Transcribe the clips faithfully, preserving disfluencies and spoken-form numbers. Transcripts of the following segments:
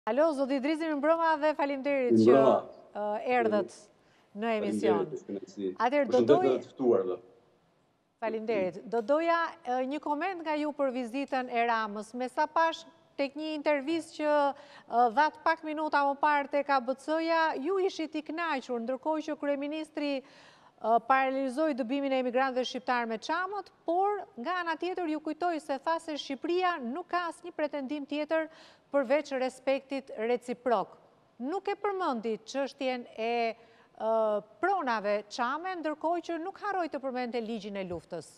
Alo, zoti Idrisi, mirëmbrëma dhe faleminderit që uh, erdhët në emision. Atëherë do doja të ftuarve. Faleminderit. Do doja uh, një koment nga ju për vizitën e Ramës, me sa pash tek një intervistë që uh, dhat pak minuta më parë tek A B C-ja, ju ishit i kënaqur, ndërkohë që kryeministri uh, paralizoi dëbimin e emigrantëve shqiptar me çamët, por nga ana tjetër ju kujtoi se tha se Shqipëria nuk ka asnjë pretendim tjetër përveç respektit reciprok. Nuk e përmendi çështjen e uh, pronave çame, ndërkohë që nuk harroi të përmendte ligjin e luftës.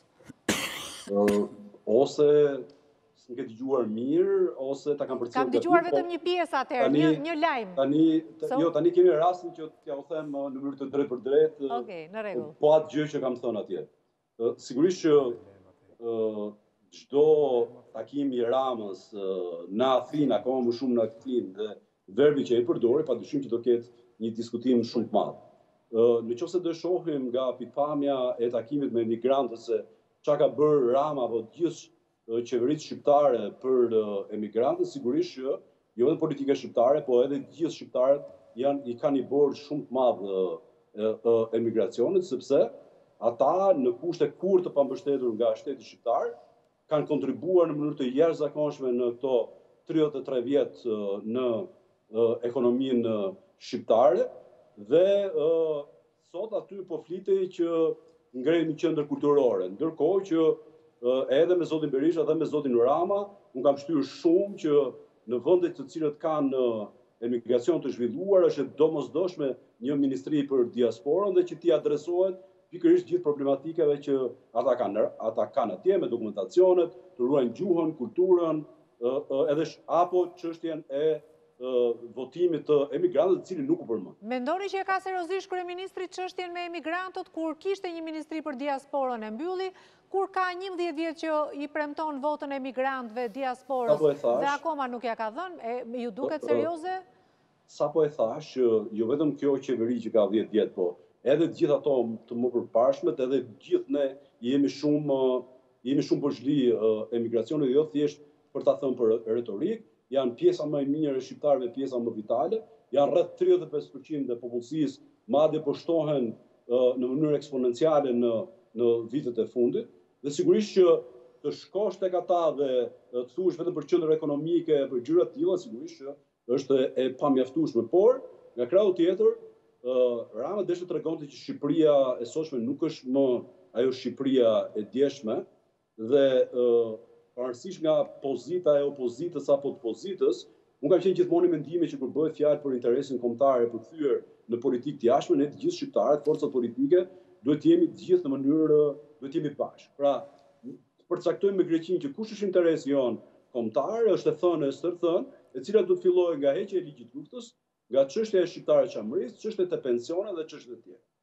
Uh, ose s'm ke dëgjuar mirë, ose ta kam përcjellë. Kam dëgjuar vetëm një pjesë atëherë, një, një lajm. Tani, so, jo, tani kemi rastin që t'ja u them në mënyrë të drejtë për drejtë. Okej, në rregull. Po atë gjë që kam thënë atje. Uh, sigurisht që uh, çdo takim i Ramës uh, në Athinë, akoma më shumë në Athinë, dhe verbi që e përdori, padyshim që do ketë një diskutim shumë të madh. Uh, në qoftë se do shohim nga pikpamja e takimit me emigrantët se çka ka bërë Rama apo gjithë qeveritë shqiptare për emigrantët, sigurisht që jo vetëm politika shqiptare, po edhe gjithë shqiptarët janë i kanë një borxh shumë të madh emigracionit, sepse ata në kushte kurrë të pambështetur nga shteti shqiptar kanë kontribuar në mënyrë të jashtëzakonshme në këto tridhjetë e tre vjet në ekonominë shqiptare dhe sot aty po flitej që ngrejnë qendër kulturore, ndërkohë që edhe me zotin Berisha dhe me zotin Rama, unë kam shtyr shumë që në vendet të cilët kanë emigracion të zhvilluar është domosdoshme një ministri për diasporën dhe që t'i adresohet pikërisht gjithë problematikave që ata kanë, ata kanë atje me dokumentacionet, të ruajnë gjuhën, kulturën, edhe apo çështjen e votimit të emigrantëve, të cilin nuk u përmend. Mendoni që e ka seriozisht kryeministri çështjen me emigrantët kur kishte një ministri për diasporën e mbylli, kur ka njëmbëdhjetë vjet që i premton votën e emigrantëve diasporës dhe akoma nuk ja ka dhënë, ju duket serioze? Sa po e thash, jo vetëm kjo qeveri që ka dhjetë vjet, po edhe gjithë ato të më përparshmet, edhe gjithë ne jemi shumë jemi shumë përshli emigracionit, jo thjesht për ta thënë për retorik, janë pjesa më e mirë e shqiptarëve, pjesa më vitale, janë rreth tridhjetë e pesë përqind e popullsisë, madje po shtohen në mënyrë eksponenciale në në vitet e fundit, dhe sigurisht që të shkosh tek ata dhe të thuash vetëm për qendër ekonomike, për gjëra të tilla, sigurisht që është e pamjaftueshme, por nga krau tjetër, Rama desha tregonte që Shqipëria e sotshme nuk është më ajo Shqipëria e djeshme dhe pavarësisht nga pozita e opozitës apo të pozitës, unë kam qenë gjithmonë në mendimin që kur bëhet fjalë për interesin kombëtar e përkthyer në politikë të jashtme, ne të gjithë shqiptarët, forcat politike, duhet të jemi të gjithë në mënyrë, duhet të jemi bashkë. Pra, të përcaktojmë me Greqinë që kush është interesi jon kombëtar, është e thënë e stërthënë, e cila do të fillojë nga heqja e ligjit luftës, nga çështja e shqiptarëve çamërisë, çështjet e pensioneve dhe çështjet e tjera.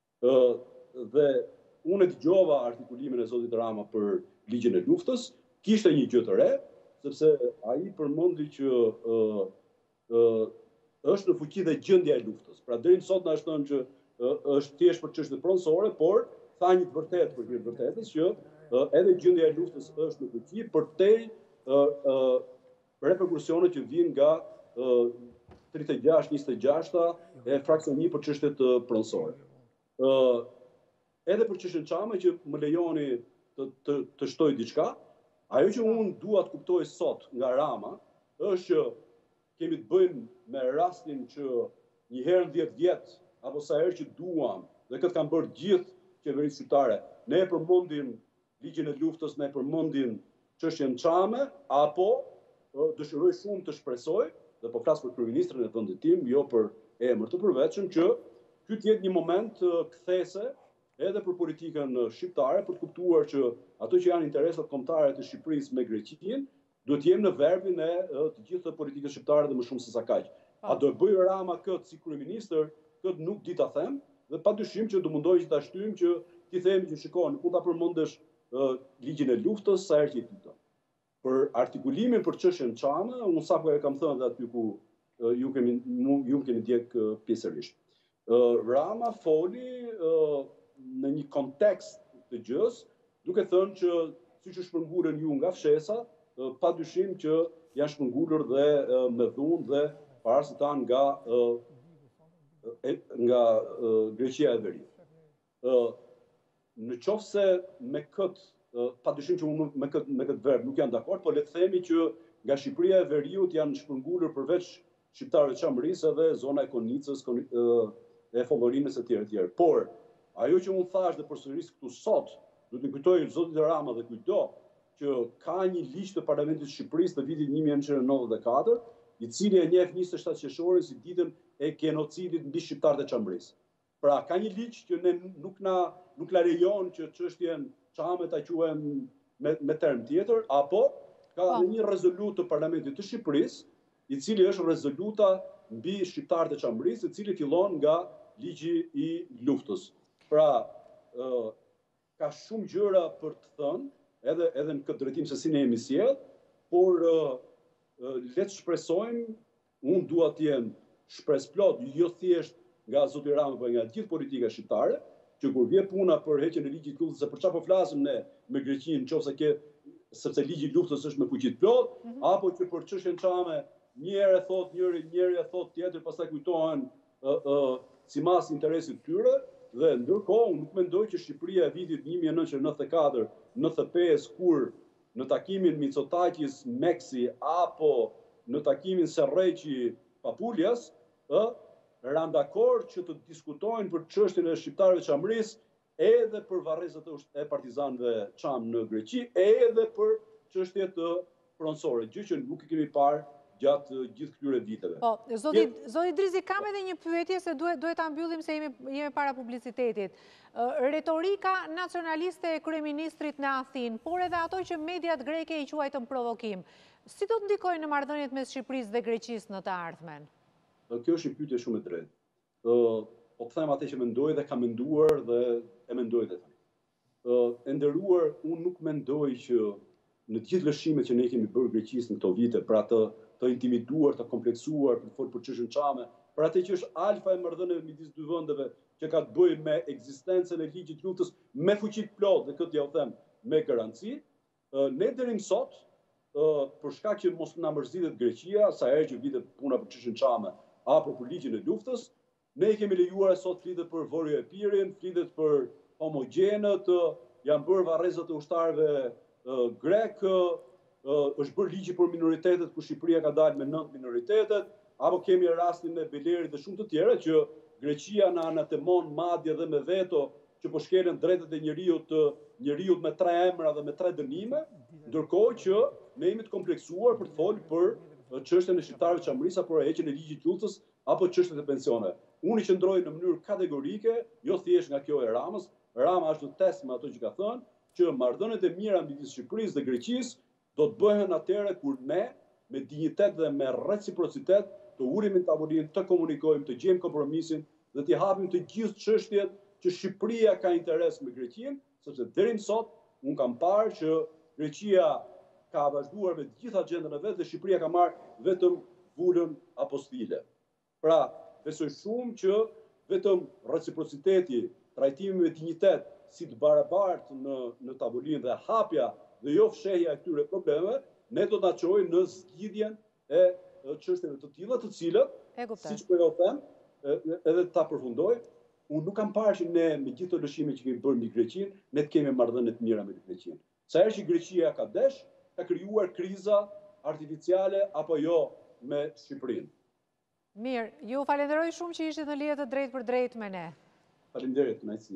Ë dhe unë dëgjova artikulimin e zotit Rama për ligjin e luftës, kishte një gjë të re, sepse ai përmendi që ë ë është në fuqi dhe gjendja e luftës. Pra deri sot na është thënë që është thjesht për çështje pronësore, por tha një të vërtetë për të vërtetës që edhe gjendja e luftës është në fuqi përtej reperkusionet që vijnë nga tridhjetë e gjashtë, njëzet e gjashta e fraksion një për çështjet pronësore. Edhe për çështjen çame që më lejoni të të, të shtoj diçka, ajo që unë dua të kuptoj sot nga Rama është që kemi të bëjmë me rastin që një herë në dhjetë vjet apo sa herë që duam, dhe këtë kanë bërë gjithë qeveritë shqiptare, ne e përmendim ligjin e luftës, ne e përmendim çështjen çame, apo dëshiroj shumë të shpresoj, dhe po flas për kryeministrin e vendit tim, jo për emër të përvetshëm, që ky të jetë një moment kthese edhe për politikën shqiptare, për të kuptuar që ato që janë interesat kombëtare të Shqipërisë me Greqinë, duhet të jemi në verbin e të gjithë politikës shqiptare dhe më shumë se sa kaq. A do e bëj Rama këtë si kryeministër, këtë nuk di ta them, dhe padyshim që do mundoj që ta shtyjmë që ti themi që shikoj, nuk mund ta përmendesh ligjin e luftës sa herë që ti do. Për artikulimin për çështjen çame, unë sapo e kam thënë aty ku ju kemi ju keni ndjek pjesërisht. Rama foli në një kontekst të gjës, duke thënë që siç është përngurën ju nga fshesa, padyshim që janë shpërngulur dhe me dhunë dhe parasit tanë nga, nga Greqia e Veriut. Në qoftë se me këtë, pa dyshim që unë me këtë, me këtë verb nuk janë dakord, po le të themi që nga Shqipëria e Veriut janë shpërngulur përveç shqiptarëve të Çamërisë edhe zona e Konicës, e Follorinës e tjerë e tjerë. Por, ajo që unë thash dhe përsëris këtu sot, do të kujtoj zotit Rama dhe kujto, që ka një ligj të Parlamentit të Shqipërisë të vitit një mijë nëntëqind e nëntëdhjetë e katër, i cili e njeh njëzet e shtatë qershorin si ditën e genocidit mbi shqiptarët e Çamërisë. Pra, ka një ligj që ne nuk na nuk la lejon që çështjen Çame ta quajmë me, me term tjetër, apo ka edhe një rezolutë të Parlamentit të Shqipërisë, i cili është rezoluta mbi shqiptarët e Çamërisë, i cili fillon nga ligji i luftës. Pra, uh, ka shumë gjëra për të thënë, edhe, edhe në këtë drejtim se si ne jemi sjellë, por uh, uh, le të shpresojmë, unë dua të jem shpresplot, jo thjesht nga zoti Rama, por nga gjithë politika shqiptare, që kur vje puna për heqjen e ligjit të luftës, se për çfarë po flasim ne me Greqinë, nëse ke sepse ligji i luftës është me fuqi të plot, mm -hmm. apo që për çështjen Çame, një herë thot njëri, njëri e thot tjetër, pastaj kujtohen uh, uh, simas interesit tyre, dhe ndërkohë unë nuk mendoj që Shqipëria e vitit një mijë nëntëqind e nëntëdhjetë e katër nëntëdhjetë e pesë, kur në takimin Mitsotakis Meksi apo në takimin Serreqi Papuljas, ë ran dakord që të diskutojnë për çështjen e shqiptarëve të Çamërisë, edhe për varrezat e partizanëve Çam në Greqi, edhe për çështje të pronësore, gjë që nuk i kemi parë gjatë gjithë këtyre viteve. Po, zoti, zoti Drizi, kam edhe një pyetje se duhet, duhet ta mbyllim se jemi, jemi para publicitetit. Retorika nacionaliste e kryeministrit në Athinë, por edhe ato që mediat greke i quajtën provokim, si do të ndikojnë në marrëdhëniet mes Shqipërisë dhe Greqisë në të ardhmen? Kjo është një pyetje shumë e drejtë. Po të them atë që mendoj dhe kam menduar dhe e mendoj dhe tani. E nderuar, unë nuk mendoj që në të gjithë lëshimet që ne kemi bërë Greqisë në këto vite, pra të të intimiduar, të kompleksuar, për të folur për çështjen Çame, për atë që është alfa e marrëdhënieve midis dy vendeve, që ka të bëjë me ekzistencën e ligjit të luftës me fuqi të plotë, dhe këtë ja u them me garanci, ne deri më sot, për shkak që mos na mërzitet Greqia, sa herë që vitet puna për çështjen Çame apo për ligjin e luftës, ne kemi lejuar sot flitet për Vorjo Epirin, flitet për homogjenët, janë bërë varrezat e ushtarëve grek, është bërë ligji për minoritetet, ku Shqipëria ka dalë me nëntë minoritetet, apo kemi rastin e Belerit dhe shumë të tjera, që Greqia na anatemon madje dhe me veto që po shkelen drejtat e njeriut, njeriut me tre emra dhe me tre dënime, ndërkohë që ne jemi të kompleksuar për të folur për çështjen e shqiptarëve të Çamërisë apo heqjen e ligjit të luftës apo çështjet e pensioneve. Unë i qëndroj në mënyrë kategorike, jo thjesht nga kjo e Ramës. Rama është në test me ato që ka thënë, që marrëdhëniet e mira midis Shqipërisë dhe Greqisë do të bëhen atëherë kur ne, me dinjitet dhe me reciprocitet, të urim në tavolinë, të komunikojmë, të gjejmë kompromisin dhe të hapim të gjithë çështjet që Shqipëria ka interes me Greqinë, sepse deri më sot unë kam parë që Greqia ka vazhduar me të gjithë agjendën e vet dhe Shqipëria ka marrë vetëm vulën apostile. Pra, besoj shumë që vetëm reciprociteti, trajtimi me dinjitet, si të barabartë në në tavolinë dhe hapja dhe jo fshehja e këtyre problemeve, ne do ta çojmë në zgjidhjen e çështjeve të tilla, të cilat, siç po jo them, edhe ta përfundoj, unë nuk kam parë që ne me gjithë të lëshimet që kemi bërë mbi Greqinë, ne të kemi marrëdhënie të mira me Greqinë. Sa herë që Greqia ka desh, ka krijuar kriza artificiale apo jo me Shqipërinë. Mirë, ju falenderoj shumë që ishit në lidhje të drejtë për drejtë me ne. Faleminderit, kënaqësi.